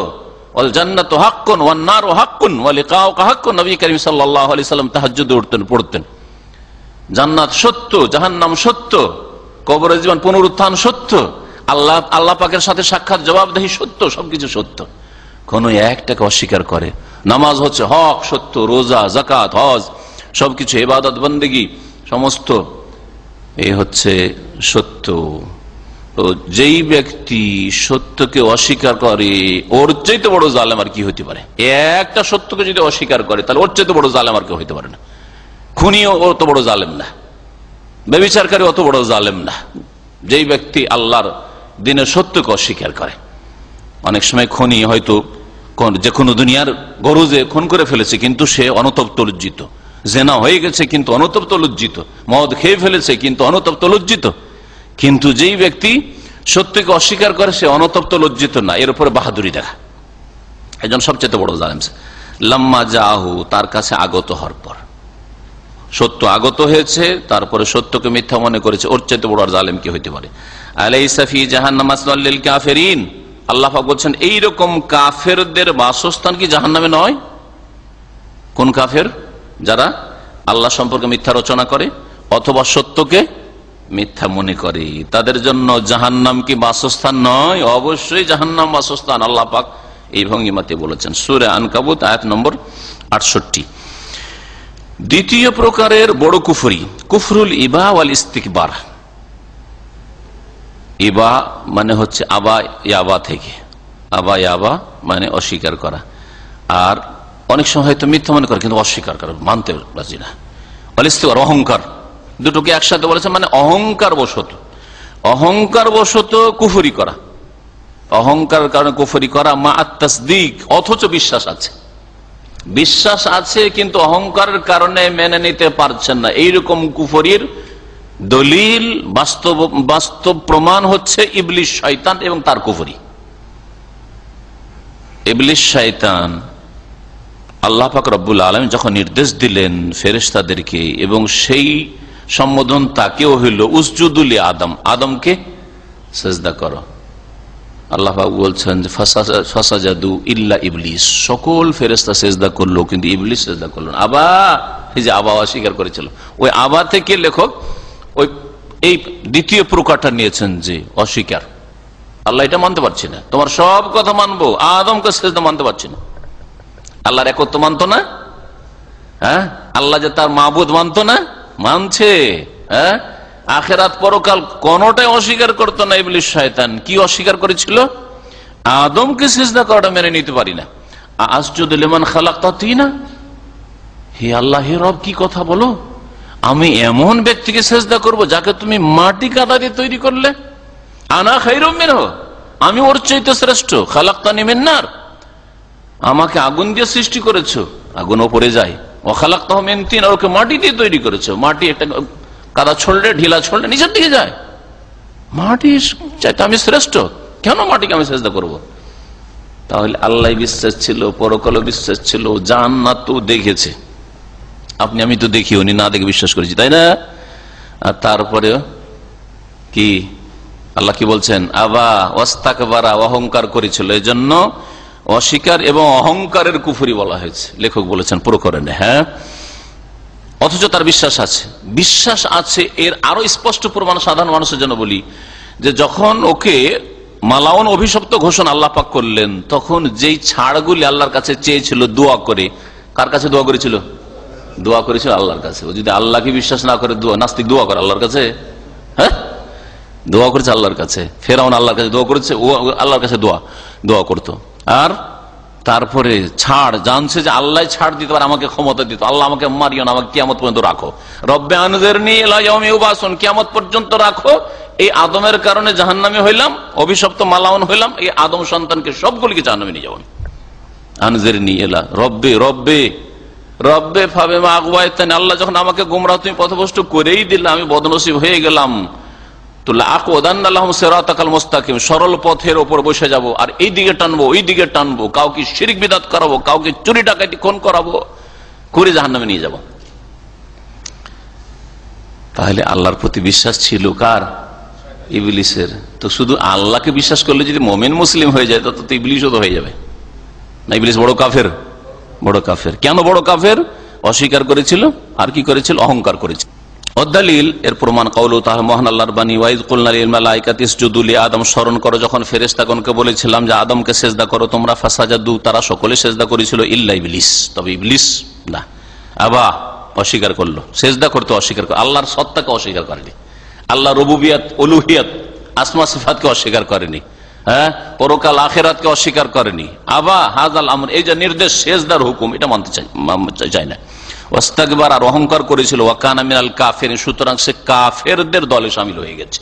ওয়াল জান্নাতু হাক্কুন ওয়ান নারু হাক্কুন ওয়া লিকাউকা হাক্কুন। নবী করিম সাল্লাল্লাহু আলাইহি সাল্লাম তাহাজ্জুদে পড়তেন জান্নাত সত্য, জাহান্নাম সত্য, কবরের জীবন পুনরুত্থান সত্য, আল্লাহ পাকের সাথে সাক্ষাৎ জবাবদেহি সত্য, সবকিছু সত্য। কোন একটাকে অস্বীকার করে? নামাজ হচ্ছে হক, সত্য, রোজা, যাকাত, হজ সবকিছু ইবাদত বন্দেগী সমস্ত এই হচ্ছে সত্য। তো যেই ব্যক্তি সত্যকে অস্বীকার করে ওর চাইতে বড় জালেম আর কি হতে পারে? একটা সত্যকে যদি অস্বীকার করে তাহলে ওর চাইতে বড় জালেম আর কেউ হতে পারে না। খুনিও অত বড় জালেম না, ব্যভিচারকারী অত বড় জালেম না, যেই ব্যক্তি আল্লাহর দিনের সত্যকে অস্বীকার করে। অনেক সময় খুনি হয়তো যে কোনো দুনিয়ার গরজে খুন করে ফেলেছে কিন্তু সে অনতপ্ত লজ্জিত, জেনা হয়ে গেছে কিন্তু অনতপ্ত লজ্জিত, মদ খেয়ে ফেলেছে কিন্তু অনতপ্ত লজ্জিত। কিন্তু যেই ব্যক্তি সত্যকে অস্বীকার করে সে অনতপ্ত লজ্জিত না, এর উপরে বাহাদুরি দেখা, একজন সবচেয়ে বড় জালেম। লাম্মা জাহু, তার কাছে আগত হওয়ার পর, সত্য আগত হয়েছে তারপরে সত্যকে মিথ্যা মনে করেছে, ওর চাইতে বড় জালেম কি হইতে পারে? আলাইসা ফি জাহান্নাম মাসওয়াল লিল কাফিরিন, আল্লাহ পাক বলছেন এইরকম কাফেরদের বাসস্থান কি জাহান্নামে নয়? কোন কাফের? যারা আল্লাহ সম্পর্কে মিথ্যা রচনা করে অথবা সত্যকে মিথ্যা মনে করে, তাদের জন্য জাহান্নাম কি বাসস্থান নয়? অবশ্যই জাহান্নাম বাসস্থান। আল্লাহ পাক এই ভঙ্গিমাতে বলেছেন সূরা আনকাবুত আয়াত নম্বর 68। দ্বিতীয় প্রকারের বড় কুফরি, কুফরুল ইবা ওয়াল ইস্তিকবার। ইবা মানে হচ্ছে আবা ইয়াবা থেকে, আবা ইয়াবা মানে অস্বীকার করা, আর অনেক সময় হয়তো মিথ্যা মনে করে কিন্তু অস্বীকার করা, মানতে রাজি না। ওয়াল ইস্তিকবার অহংকার, দুটোকে একসাথে বলেছে, মানে অহংকার বশত, অহংকার বশত কুফরি করা, অহংকার কারণে কুফরি করা। মা আত-তাসদীক, অথচ বিশ্বাস আছে, বিশ্বাস আছে কিন্তু অহংকারের কারণে মেনে নিতে পারছেন না, এইরকম কুফরির দলিল বাস্তব প্রমাণ হচ্ছে ইবলিস শয়তান এবং তার কুফরি। ইবলিস শয়তান আল্লাহ পাক রব্বুল আলামিন যখন নির্দেশ দিলেন ফেরেশতাদেরকে এবং সেই সম্বোধন তাকেও হইল উসজুদু লি আদম, আদমকে সিজদা করো, আল্লাহ পাক বলছেন ফাসাজাদু ইল্লা ইবলিস, সকল ফেরেশতা সিজদা করলো কিন্তু ইবলিস সিজদা করলো না। আবা, এই যে আবা অস্বীকার করেছিল, ওই আবা থেকে লেখক ওই এই দ্বিতীয় প্রকারটা নিয়েছেন যে অস্বীকার, আল্লাহ এটা মানতে পারছি না, তোমার সব কথা মানবো, আদমকে সিজদা মানতে পারছি না। আল্লাহর একত্ব মানতো না, হ্যাঁ, আল্লাহ যে তার মাবুদ মানতো না, মানছে, হ্যাঁ, আখেরাত পরকাল কোনটাই অস্বীকার করতো না ইবলিস শয়তান। কি অস্বীকার করেছিল? আদমকে সিজদা করাটা মেনে নিতে পারি না। আসজুদু লিমান খালাকতা তিনা, হে আল্লাহ, হে রব, কি কথা বলো, আমি এমন ব্যক্তিকে সিজদা করব যাকে তুমি মাটি কাদা দিয়ে তৈরি করলে, আনা খায়রুম মিনহু, আমি ওর চাইতে শ্রেষ্ঠ, খালাকতানি মিন নার, আমাকে আগুন দিয়ে সৃষ্টি করেছো, আগুন উপরে যায়, ও খালাকতাহু মিন তিন, আর ওকে মাটি দিয়ে তৈরি করেছো, মাটি একটা কাদা ছড়লে ঢিলা ছড়লে নিচের দিকে যায়, মাটি চাইতে আমি শ্রেষ্ঠ, কেন মাটিকে আমি সিজদা করব? তাহলে আল্লাহ বিশ্বাস ছিল, পরকালে বিশ্বাস ছিল, জান্নাত তো দেখেছে, আপনি আমি তো দেখি, উনি না দেখে বিশ্বাস করেছি, তাই না? আর তারপরে কি আল্লাহ কি বলছেন? আবা ওয়াস্তাকবারা, অহংকার করেছিল, এই জন্য অস্বীকার এবং অহংকারের কুফরি বলা হয়েছে, লেখক বলেছেন প্রকরণে। হ্যাঁ, অথচ তার বিশ্বাস আছে, বিশ্বাস আছে। এর আরো স্পষ্ট প্রমাণ সাধারণ মানুষের জন্য বলি, যে যখন ওকে মালাউন অভিশপ্ত ঘোষণা আল্লাহ পাক করলেন, তখন যেই ছাড়গুলি আল্লাহর কাছে চেয়েছিল দোয়া করে, কার কাছে দোয়া করেছিল? দোয়া করেছিল আল্লাহর কাছে। ও যদি আল্লাহকে বিশ্বাস না করে দোয়া, নাস্তিক দোয়া করে আল্লাহর কাছে? হ্যাঁ, দোয়া করেছে আল্লাহর কাছে। ফেরাউন আল্লাহর কাছে দোয়া করেছে, ও আল্লাহর কাছে দোয়া করতো। আর তারপরে ছাড়, জানছে যে আল্লাহ ছাড় দিতে পারে, আমাকে ক্ষমতা দিত, আল্লাহ আমাকে মারিও না, আমাকে কিয়ামত পর্যন্ত রাখো, রব্বে আনজিরনি ইলা ইয়াউমি ইউবাসুন, কিয়ামত পর্যন্ত রাখো। এই আদমের কারণে জাহান্নামী হইলাম, অভিশপ্ত মালাউন হইলাম, এই আদম সন্তানকে সবগুলিকে জাহান্নামে নিয়ে যাবেন। আনজিরনি ইলা রব্বে রব্বে রব্বে ফাবিমা আগওয়াইতানি, আল্লাহ যখন আমাকে গোমরাহ তুমি পথভ্রষ্ট করেই দিলে, আমি বদনসিব হয়ে গেলাম, সরল পথের ওপর বসে যাব, আর এই দিকে টানবো ওই দিকে টানবো, কাউকে শিরক বিদআত করাবো, কাউকে চুরি ডাকাতি খুন করাবো, করে জাহান্নামে নিয়ে যাব। তাহলে আল্লাহর প্রতি বিশ্বাস ছিল কার? ইবলিসের। তো শুধু আল্লাহকে বিশ্বাস করলে যদি মুমিন মুসলিম হয়ে যায়, তত তো ইবলিসও তো হয়ে যাবে, না ইবলিস বড় কাফের? বড় কাফের। কেন বড় কাফের? অস্বীকার করেছিল, আর কি করেছিল? অহংকার করেছিল। দলিল এর প্রমাণ কওলু তাআলা, মহান আল্লাহর বাণী, ওয়াইজ কুলনা লিল মালাইকাতি ইসজুদু লি আদম, স্মরণ করো যখন ফেরেশতাগণকে বলেছিলাম যে আদমকে সেজদা করো তোমরা, ফাসাজাদু, তারা সকলে সেজদা করেছিল, ইল্লা ইবলিস, তবে ইবলিস না, আবা, অস্বীকার করলো, সেজদা করতে অস্বীকার করলো, আল্লাহর সত্তাকে অস্বীকার করেনি, আল্লাহ রুবুবিয়াত, উলুহিয়াত, আসমা সিফাতকে অস্বীকার করেনি, হ্যাঁ, পরকাল আখিরাতকে অস্বীকার করেনি। আবা হাযাল আমর, এই যে নির্দেশ সেজদার হুকুম, এটা মানতে চাই না। ওয়াস্তাকবার, আর অহংকার করেছিল, ওয়া কানা মিনাল কাফিরিন, সুতরাং সে কাফেরদের দলে শামিল হয়ে গেছে।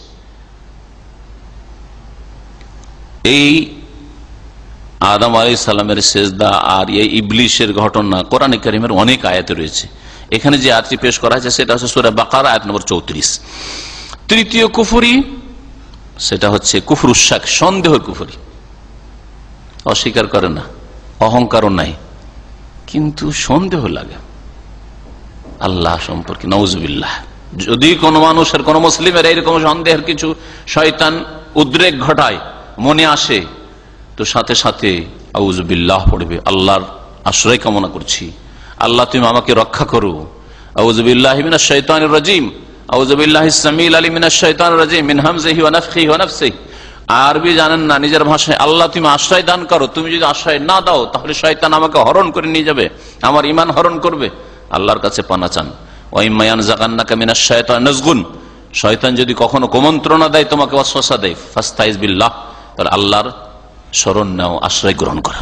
এই আদম আলাইহিস সালামের সেজদা আর এই ইবলিসের ঘটনা কোরআনে কারীমের অনেক আয়াতে রয়েছে। এখানে যে আয়াতটি পেশ করা হয়েছে সেটা হচ্ছে সূরা বাকারা আয়াত নম্বর 34। তৃতীয় কুফরি, সেটা হচ্ছে কুফরুশ শাক, সন্দেহের কুফরি। অস্বীকার করে না, অহংকারও নাই, কিন্তু সন্দেহ লাগে আল্লাহ সম্পর্কে, নাউজুবিল্লাহ। যদি কোন মানুষের, কোন মুসলিমের এইরকম সন্দেহের কিছু শয়তান উদ্রেক ঘটায়, মনে আসে, তো সাথে সাথে আউযুবিল্লাহ পড়বে, আল্লাহর আশ্রয় কামনা করছি, আল্লাহ তুমি আমাকে রক্ষা করো, আউযুবিল্লাহি মিনাশ শাইতানির রাজিম, আউযুবিল্লাহিস সামিউল আলিম মিনাশ শাইতানির রাজিম, মিন হামজিহি ওয়া নাফখিহি ওয়া নাফসিহি। আরবি জানেন না, নিজের ভাষায় আল্লাহ তুমি আশ্রয় দান করো, তুমি যদি আশ্রয় না দাও তাহলে শয়তান আমাকে হরণ করে নিয়ে যাবে, আমার ঈমান হরণ করবে, আল্লাহর কাছে পানা চান। ওয়া ইম্মা ইয়ানযাগান্নাকা মিনাশ শাইতানি নাযগুন, শয়তান যদি কখনো কুমন্ত্রণা দেয়, তোমাকে ওয়াসওয়াসা দেয়, ফাস্তাইজ বিল্লাহ, তাহলে আল্লাহর শরণ নাও, আশ্রয় গ্রহণ করো।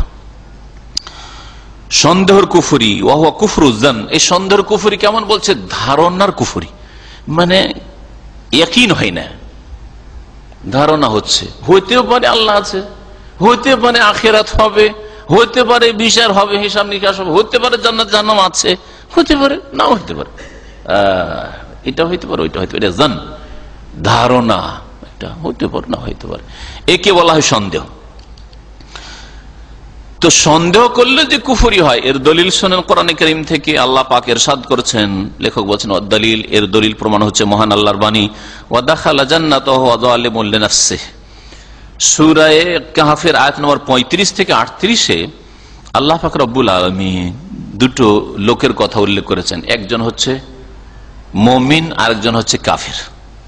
সন্দেহের কুফরি, ওয়া হুয়া কুফরুজ জান, এই সন্দেহের কুফরি কেমন বলছে? ধারণার কুফরি, মানে ইয়াকিন হয় না, ধারণা হচ্ছে, হইতেও পারে আল্লাহ আছে, হইতে পারে আখিরাত হবে, হইতে পারে বিচার হবে, হিসাব নিকাশ হবে, হইতে পারে জান্নাত জাহান্নাম আছে, হইতে পারে নাও হইতে পারে, এটা হইতে পারে, ওইটা হইতে পারে, জান, ধারণা, এটা হইতে পারে না হইতে পারে, একে বলা হয় সন্দেহ। তো সন্দেহ করলে যে কুফরি হয়, এর দলিল শোনেন কোরআনে কারীম থেকে। আল্লাহ পাক ইরশাদ করেছেন, লেখক বলছেন দলিল, এর দলিল প্রমাণ হচ্ছে মহান আল্লাহর বাণী, ওয়া দাখালা জান্নাতাহু ওয়া যালিমুন লিনাফসিহি, সূরা কাহফের আয়াত নম্বর 35 থেকে 38-এ আল্লাহ পাক রব্বুল আলামিন দুটো লোকের কথা উল্লেখ করেছেন, একজন হচ্ছে মুমিন, আরেকজন হচ্ছে কাফের।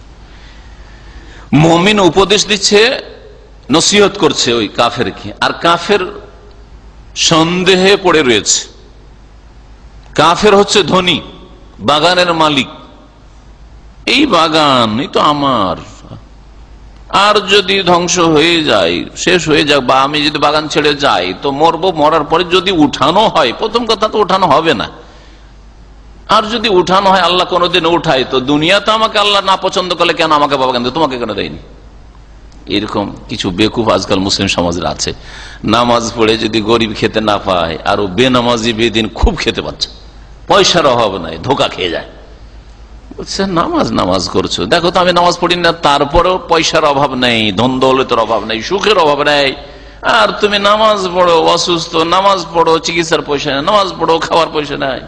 মুমিন উপদেশ দিচ্ছে, নসিহত করছে ওই কাফেরকে, আর কাফের সন্দেহে পড়ে রয়েছে। কাফের হচ্ছে ধনী, বাগানের মালিক, এই বাগান এই তো আমার, আর যদি ধ্বংস হয়ে যায়, শেষ হয়ে যাক, বা আমি যদি বাগান ছেড়ে যাই তো মরবো, মরার পরে যদি উঠানো হয়, প্রথম কথা তো উঠানো হবে না, আর যদি উঠানো হয়, আল্লাহ কোনোদিন উঠায়, তো দুনিয়া তো আমাকে আল্লাহ না পছন্দ করলে কেন আমাকে বাগান দেয়, তোমাকে কেন দেয়নি? এরকম কিছু বেকুফ আজকাল মুসলিম সমাজের আছে, নামাজ পড়ে যদি গরিব খেতে না পায়, আর বেনামাজি বেদিন খুব খেতে পাচ্ছে, পয়সার অভাব নাই, ধোকা খেয়ে যায়, বলছে নামাজ করছো, দেখো তো আমি নামাজ পড়ি না, তারপরেও পয়সার অভাব নেই, ধন দৌলতের অভাব নেই, সুখের অভাব নেই, আর তুমি নামাজ পড়ো, অসুস্থ, নামাজ পড়ো, চিকিৎসার পয়সা নেই, নামাজ পড়ো, খাওয়ার পয়সা নাই।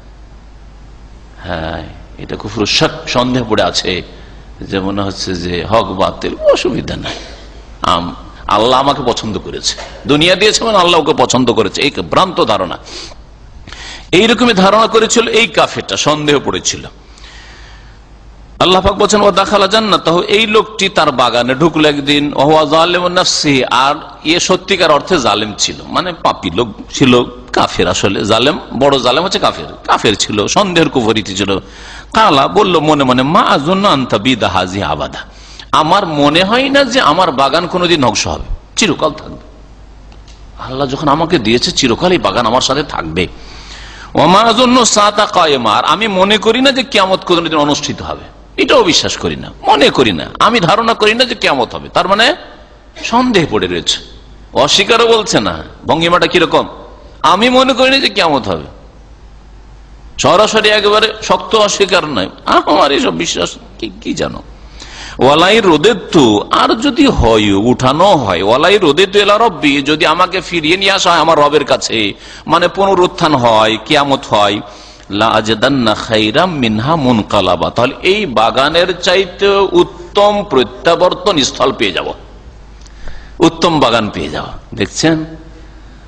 হ্যাঁ, এটা কুফর শাক, সন্দেহ পড়ে আছে, যে মনে হচ্ছে যে হক বাতিল, অসুবিধা নাই, আল্লাহ আমাকে পছন্দ করেছে, দুনিয়া দিয়েছে মানে আল্লাহ ওকে পছন্দ করেছে, এই ভ্রান্ত ধারণা। এইরকমই ধারণা করেছিল এই কাফেরটা, সন্দেহ পড়েছিল। আল্লাহ পাক বলেন, ওয়া দাখালা জান্নাতাহু, এই লোকটি তার বাগানে ঢুকলো একদিন, ওয়া হুয়া যালিমুন নাফসিহি, আর এ সত্যিকার অর্থে জালেম ছিল, মানে পাপী লোক ছিল, কাফের, আসলে জালেম, বড় জালেম হচ্ছে কাফের ছিল, সন্দেহের কুফরিতে ছিল। কালা, বলল মনে মনে, মা আযুন্নু আন তাবিদা হাযিহি আবাদা, আমার মনে হয় না যে আমার বাগান কোনোদিন ধ্বংস হবে, চিরকাল থাকবে, আল্লাহ যখন আমাকে দিয়েছে চিরকাল এই বাগান আমার সাথে থাকবে। ওয়া মা আযুন্নু সাআতা কায়েমা, আর আমি মনে করি না যে কিয়ামত কোনোদিন অনুষ্ঠিত হবে, এটাও বিশ্বাস করি না, মনে করি না, আমি ধারণা করি না যে কিয়ামত হবে। তার মানে সন্দেহ পড়ে রয়েছে, অস্বীকারও বলছে না, ভঙ্গিমাটা কিরকম, আমি মনে করি না যে কিয়ামত হবে, সরাসরি একেবারে শক্ত অস্বীকার নয়, আমার এসব বিশ্বাস কি জানো। ওয়ালাই রোদেতু, আর যদি হয় উঠানো হয়, ওয়ালাই রোদেতু ইলা রব্বি, যদি আমাকে ফিরিয়ে নিয়ে আসা হয় আমার রবের কাছে, মানে পুনরুত্থান হয়, কিয়ামত হয়, লা আজদান্না খাইরাম মিনহা মুনকালাবা, তাহলে এই বাগানের চাইতে উত্তম প্রত্যাবর্তন স্থল পেয়ে যাব, উত্তম বাগান পেয়ে যাব। দেখছেন,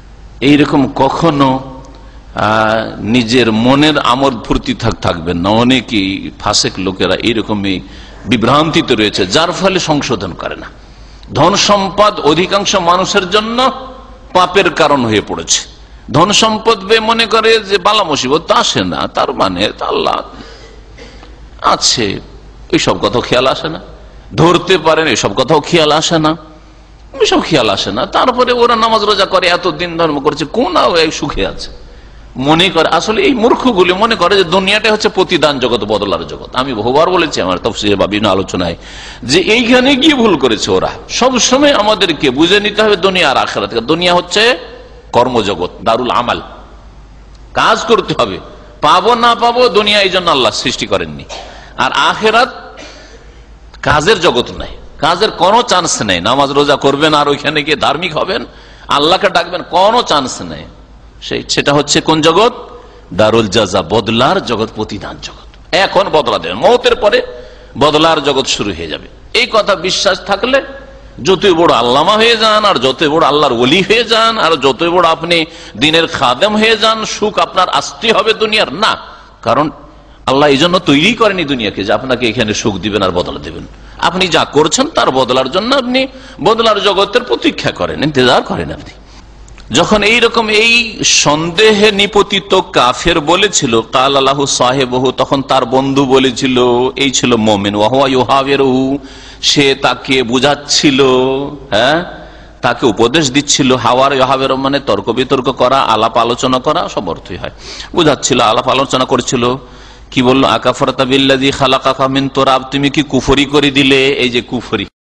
এইরকম কখনো নিজের মনের আমোদ ফুর্তি থাকবেন না। অনেকেই ফাসেক লোকেরা এইরকমই বিভ্রান্তিতে রয়েছে, যার ফলে সংশোধন করে না। ধন সম্পদ অধিকাংশ মানুষের জন্য পাপের কারণ হয়ে পড়েছে। ধন সম্পদ মনে করে যে বালা মুসিবত আসে না, তার মানে আল্লাহ আছে, এইসব কথাও খেয়াল আসে না। ধরতে পারেন, এসব কথাও খেয়াল আসে না, এসব খেয়াল আসে না। তারপরে ওরা নামাজ রোজা করে, এত দিন ধর্ম করছে, কোন সুখে আছে মনে করে। আসলে এই মূর্খগুলি মনে করে যে দুনিয়াটা হচ্ছে প্রতিদান জগৎ, বদলার জগৎ। আমি বহুবার বলেছি আমার তাফসীরে বা বিভিন্ন আলোচনায় যে এইখানে গিয়ে ভুল করেছে ওরা। সবসময় আমাদেরকে বুঝে নিতে হবে দুনিয়া আর আখিরাত। দুনিয়া হচ্ছে কর্মজগৎ, দারুল আমাল, কাজ করতে হবে। পাবো না পাবো দুনিয়া এই জন্য আল্লাহ সৃষ্টি করেননি। আর আখিরাত কাজের জগৎ নাই, কাজের কোনো চান্স নেই। নামাজ রোজা করবেন আর ওইখানে গিয়ে ধার্মিক হবেন, আল্লাহকে ডাকবেন, কোনো চান্স নেই। সেটা হচ্ছে কোন জগৎ? দারুল জাযা, বদলার জগৎ, প্রতিদান জগৎ। এখন বদলা দেবেন, মওতের পরে বদলার জগৎ শুরু হয়ে যাবে। এই কথা বিশ্বাস থাকলে যতই বড় আল্লামা হয়ে যান, আর যতই বড় আল্লাহর ওলি হয়ে যান, আর যতই বড় আপনি দ্বীনের খাদেম হয়ে যান, সুখ আপনার আসতে হবে দুনিয়ার না। কারণ আল্লাহ এই জন্য তৈরি করেনি দুনিয়াকে যে আপনাকে এখানে সুখ দিবেন আর বদলা দেবেন। আপনি যা করছেন তার বদলার জন্য আপনি বদলার জগতের প্রতীক্ষা করেন, ইন্তজার করেন। আপনি যখন এইরকম এই সন্দেহে নিপতিত কাফের বলেছিল কাল আল্লাহু সাহেবহু, তখন তার বন্ধু বলেছিল, এই ছিল মুমিন, ওয়া হুয়া ইউহাবিরহু, সে তাকে বুঝাচ্ছিল, হ্যাঁ, তাকে উপদেশ দিচ্ছিল। হাওয়ার ইউহাবির মানে তর্ক বিতর্ক করা, আলাপ আলোচনা করা, সব অর্থই হয়। বুঝাচ্ছিল, আলাপ আলোচনা করছিল। কি বললো? আকাফারতা বিল্লাযী খালাকাকা মিন তুরাব, তুমি কি কুফরি করে দিলে? এই যে কুফরি,